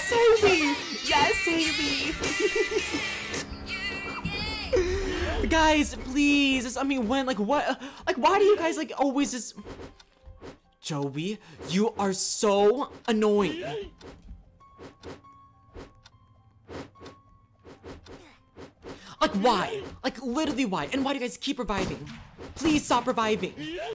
save me! Yes, save me! Guys, please. I mean, when? Like, what? Like, why do you guys, like, always just... Joey, you are so annoying. Like, why? Like, literally why? And why do you guys keep reviving? Please stop reviving.